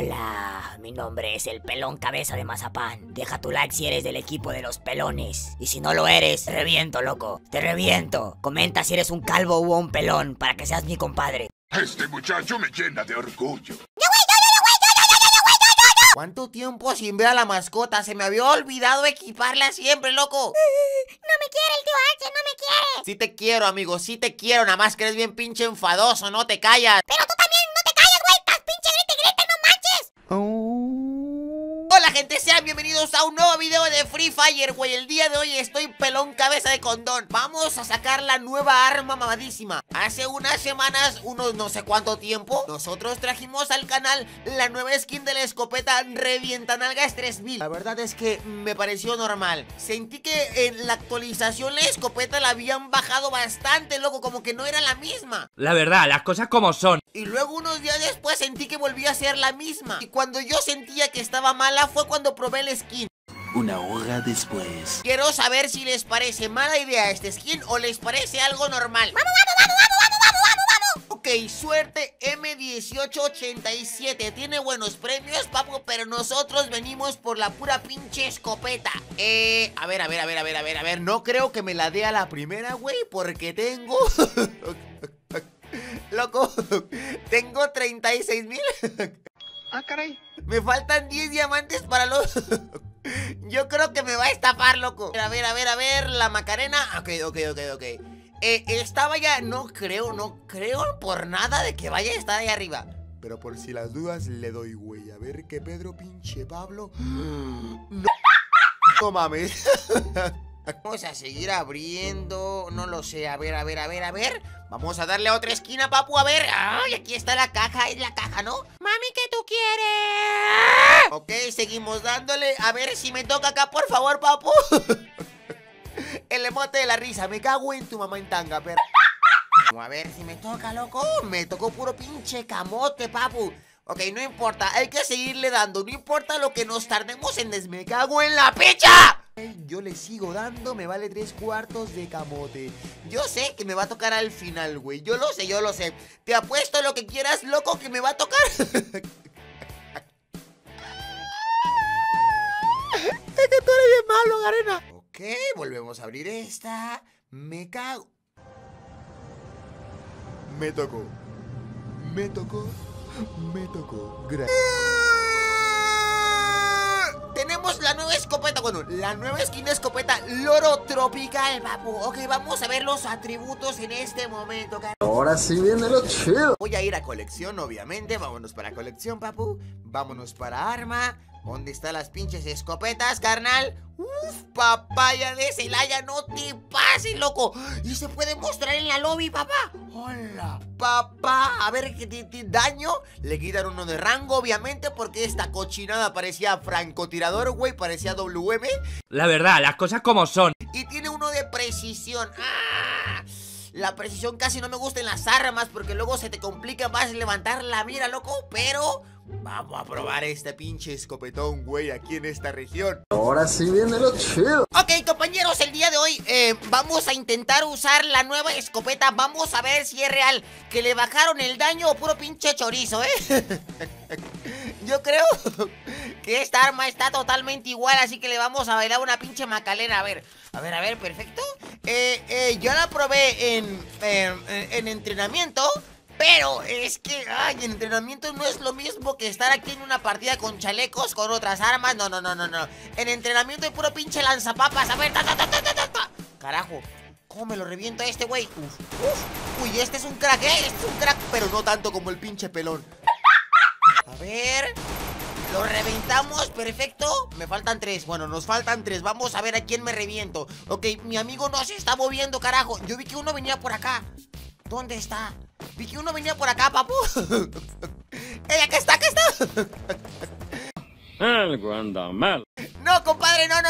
Hola, mi nombre es el pelón cabeza de mazapán. Deja tu like si eres del equipo de los pelones. Y si no lo eres, te reviento, loco. Te reviento. Comenta si eres un calvo o un pelón para que seas mi compadre. Este muchacho me llena de orgullo. ¿Cuánto tiempo sin ver a la mascota? Se me había olvidado equiparla siempre, loco. No me quiere el tío H, no me quiere. Sí te quiero, amigo, sí te quiero. Nada más que eres bien pinche enfadoso, no te callas. Pero tú también no te callas, güey. Estás pinche grite, no manches. Hola, gente, sean bienvenidos a un nuevo video de Free Fire, güey. El día de hoy estoy pelón cabeza de condón. Vamos a sacar la nueva arma mamadísima. Hace unas semanas, unos no sé cuánto tiempo, nosotros trajimos al canal la nueva skin de la escopeta Revientanalgas 3000. La verdad es que me pareció normal. Sentí que en la actualización la escopeta la habían bajado bastante, loco, como que no era la misma. La verdad, las cosas como son. Y luego unos días después sentí que volvía a ser la misma. Y cuando yo sentía que estaba mala fue cuando probé el skin. Una hora después. Quiero saber si les parece mala idea este skin o les parece algo normal. ¡Vamos! Ok, suerte M1887. Tiene buenos premios, papu, pero nosotros venimos por la pura pinche escopeta. A ver. No creo que me la dé a la primera, güey, porque tengo... Loco, tengo 36,000. Ah, caray. Me faltan 10 diamantes para los... Yo creo que me va a estafar, loco. A ver, la Macarena. Ok. Estaba ya... No creo por nada de que vaya a estar ahí arriba. Pero por si las dudas le doy, güey. A ver que Pedro pinche Pablo... No mames. Vamos a seguir abriendo. No lo sé, a ver. Vamos a darle a otra esquina, papu, a ver. Ay, aquí está la caja, es la caja, ¿no? Mami, ¿qué tú quieres? Ok, seguimos dándole. A ver si me toca acá, por favor, papu. El emote de la risa. Me cago en tu mamá en tanga, pero... A ver si me toca, loco. Me tocó puro pinche camote, papu. Ok, no importa, hay que seguirle dando. No importa lo que nos tardemos en me cago en la pecha. Yo le sigo dando, me vale 3/4 de camote. Yo sé que me va a tocar al final, güey. Yo lo sé. Te apuesto lo que quieras, loco, que me va a tocar. Es que tú eres bien malo, Garena. Ok, volvemos a abrir esta. Me cago. Me tocó. Tenemos la nueva escopeta, bueno, la nueva skin de escopeta Loro Tropical, papu. Ok, vamos a ver los atributos en este momento. Ahora sí viene lo chido. Voy a ir a colección, obviamente. Vámonos para colección, papu. Vámonos para arma. ¿Dónde están las pinches escopetas, carnal? Uf, papaya de Celaya, no te pases, loco. Y se puede mostrar en la lobby, papá. Hola, papá. A ver, ¿qué daño? Le quitan uno de rango, obviamente, porque esta cochinada parecía francotirador, güey. Parecía WM. La verdad, las cosas como son. Y tiene uno de precisión. ¡Ah! La precisión casi no me gusta en las armas porque luego se te complica más levantar la mira, loco. Pero vamos a probar este pinche escopetón, güey, aquí en esta región. Ahora sí viene lo chido. Ok, compañeros, el día de hoy vamos a intentar usar la nueva escopeta. Vamos a ver si es real que le bajaron el daño o puro pinche chorizo, Yo creo que esta arma está totalmente igual, así que le vamos a bailar una pinche Macarena. A ver, perfecto. Yo la probé en entrenamiento, pero es que, en entrenamiento no es lo mismo que estar aquí en una partida con chalecos, con otras armas. No. En entrenamiento hay puro pinche lanzapapas. A ver, Carajo, ¿cómo me lo reviento a este güey? Uy, este es un crack, Este es un crack, pero no tanto como el pinche pelón. A ver... Lo reventamos, perfecto. Me faltan 3, bueno, nos faltan 3. Vamos a ver a quién me reviento. Ok, mi amigo no se está moviendo, carajo. Yo vi que uno venía por acá. ¿Dónde está? Vi que uno venía por acá, papu. Acá está. Algo anda mal. No, compadre, no.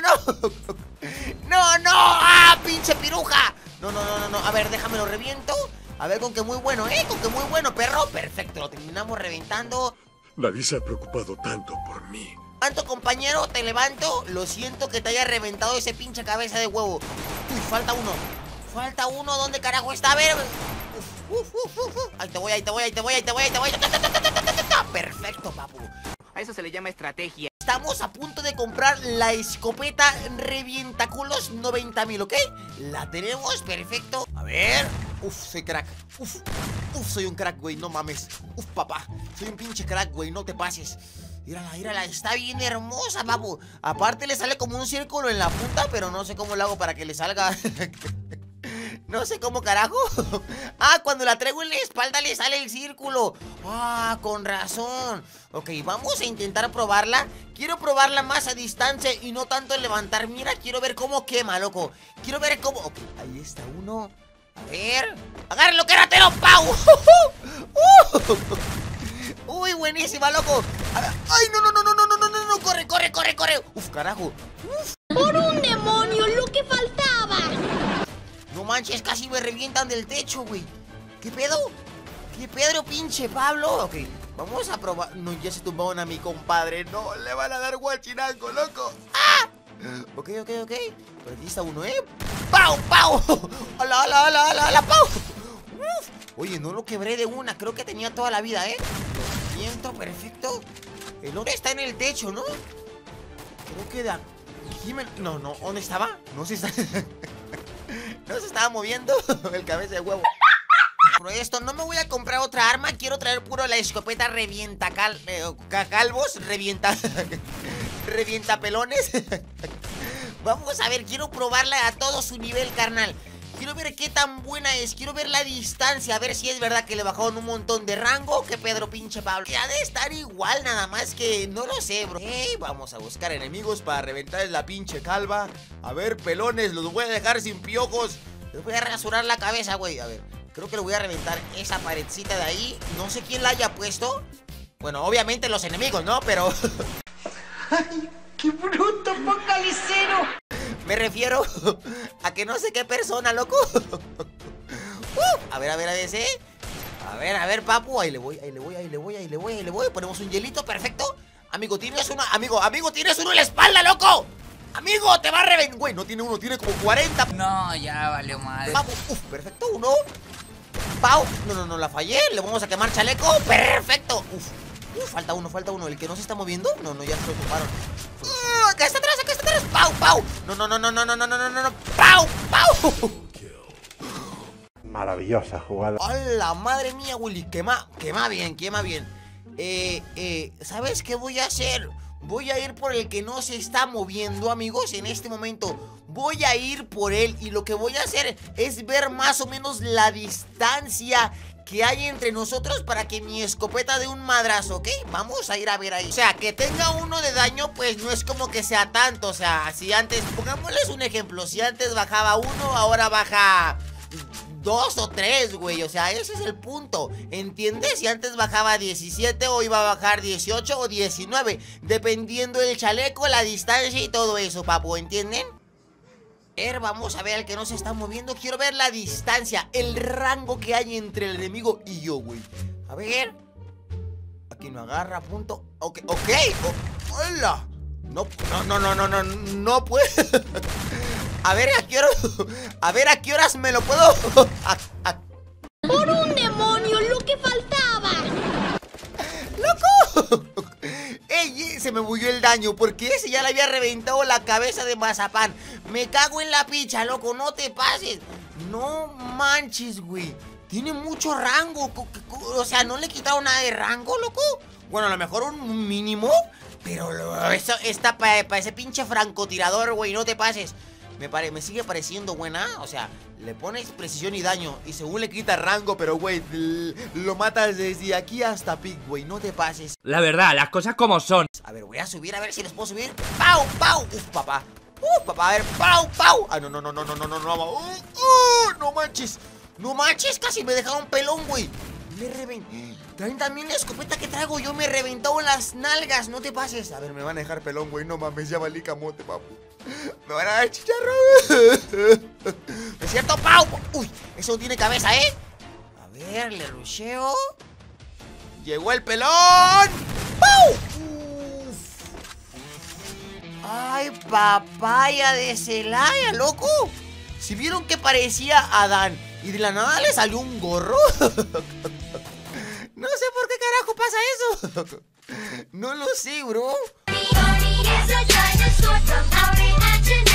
No, pinche piruja. No. A ver, déjame lo reviento. A ver, con que muy bueno, con que muy bueno, perro. Perfecto, lo terminamos reventando. Nadie se ha preocupado tanto por mí. Tanto, compañero, te levanto. Lo siento que te haya reventado ese pinche cabeza de huevo. Uy, falta uno. ¿Dónde carajo está? A ver. Ahí te voy. Perfecto, papu. A eso se le llama estrategia. Estamos a punto de comprar la escopeta revientaculos 90.000, ¿ok? La tenemos, perfecto. A ver. Uf, soy crack. Uf, soy un crack, güey, no mames. Uf, papá, soy un pinche crack, güey, no te pases. Mírala, está bien hermosa, papu. Aparte le sale como un círculo en la punta, pero no sé cómo lo hago para que le salga. No sé cómo carajo. Ah, cuando la traigo en la espalda le sale el círculo. Ah, con razón. Ok, vamos a intentar probarla. Quiero probarla más a distancia y no tanto en levantar. Mira, quiero ver cómo quema, loco. Quiero ver cómo... Ok, ahí está uno. A ver. ¡Agárralo, quératelo, Pau! Uy, buenísima, loco. Ay, no. Corre. Uf, carajo. ¡Por un demonio, lo que faltaba! No manches, casi me revientan del techo, güey. ¿Qué pedo? ¿Qué pedo, pinche Pablo? Ok, vamos a probar. No, ya se tumbaron a mi compadre. No, le van a dar guachinango, loco. ¡Ah! Ok. Pero aquí está uno, ¿eh? ¡Pau! ¡Hola, Pau! Uf. Oye, no lo quebré de una. Creo que tenía toda la vida, ¿eh? Lo siento, perfecto. El oro está en el techo, ¿no? Creo que da... No, ¿dónde estaba? No se está... No se estaba moviendo el cabeza de huevo. Por esto, no me voy a comprar otra arma. Quiero traer puro la escopeta revienta calvos, revienta pelones. Vamos a ver, quiero probarla a todo su nivel, carnal. Quiero ver qué tan buena es. Quiero ver la distancia, a ver si es verdad que le bajaron un montón de rango. Que Pedro pinche Pablo. Ya de estar igual, nada más que no lo sé, bro. Vamos a buscar enemigos para reventar la pinche calva. A ver, pelones, los voy a dejar sin piojos. Les voy a rasurar la cabeza, güey. A ver, creo que le voy a reventar esa paredcita de ahí. No sé quién la haya puesto. Bueno, obviamente los enemigos, ¿no? Pero... ¡Ay, qué bruto, focalicero! Me refiero a que no sé qué persona, loco. A ver, ese. A ver, papu. Ahí le voy. Ponemos un hielito, perfecto. Amigo, tienes uno. Amigo, tienes uno en la espalda, loco. Amigo, te va a reventar. Güey, no tiene uno, tiene como 40. No, ya valió mal. Papu, perfecto, uno. Pau. No, la fallé. Le vamos a quemar chaleco. Perfecto. Falta uno. ¿El que no se está moviendo? No, ya se lo tumbaron. Acá está atrás. Pau. No. Pau. Maravillosa jugada. ¡Hola, madre mía, Willy! Quema bien. ¿Sabes qué voy a hacer? Voy a ir por el que no se está moviendo, amigos, en este momento. Voy a ir por él y lo que voy a hacer es ver más o menos la distancia que hay entre nosotros para que mi escopeta dé un madrazo, ¿ok? Vamos a ir a ver ahí. O sea, que tenga uno de daño, pues no es como que sea tanto. O sea, si antes, pongámosles un ejemplo, si antes bajaba 1, ahora baja 2 o 3, güey. O sea, ese es el punto, ¿entiendes? Si antes bajaba 17, hoy va a bajar 18 o 19, dependiendo del chaleco, la distancia y todo eso, papu, ¿entienden? Vamos a ver al que no se está moviendo. Quiero ver la distancia, el rango que hay entre el enemigo y yo, güey. A ver. Aquí no agarra, punto. Ok. ¡Hola! No puedo. A ver a qué horas me lo puedo. ¡Por un demonio, lo que faltaba! ¡Loco! ¡Ey! Se me bugueó el daño. Porque ese ya le había reventado la cabeza de mazapán. Me cago en la picha, loco. No te pases. No manches, güey. Tiene mucho rango. O sea, ¿no le quitaron nada de rango, loco? Bueno, a lo mejor un mínimo. Pero eso está para ese pinche francotirador, güey. No te pases. Me sigue pareciendo buena. O sea, le pones precisión y daño y según le quita rango, pero güey, lo matas desde aquí hasta pic, güey. No te pases. La verdad, las cosas como son. A ver, voy a subir, a ver si les puedo subir. ¡Pau! Papá, a ver, ¡pau! Ah, no, no manches, casi me dejaron pelón, güey. Me reventé. Traen también la escopeta que traigo yo, me reventó las nalgas, no te pases. A ver, me van a dejar pelón, güey, no mames, ya valí camote, papu. Me van a dar chicharrón. ¿Es cierto, Pau? Uy, eso no tiene cabeza, ¿eh? A ver, le rusheo. Llegó el pelón. ¡Pau! Uf. Ay, papaya de Celaya, loco. ¿Si vieron que parecía Adán y de la nada le salió un gorro? No sé por qué carajo pasa eso. No lo sé, bro.